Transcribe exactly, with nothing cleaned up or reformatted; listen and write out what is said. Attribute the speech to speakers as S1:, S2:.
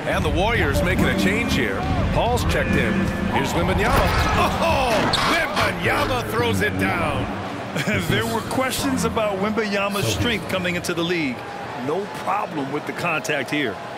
S1: And the Warriors making a change here. Paul's checked in. Here's Wembanyama. Oh, Wembanyama throws it down.
S2: There were questions about Wembanyama's strength coming into the league. No problem with the contact here.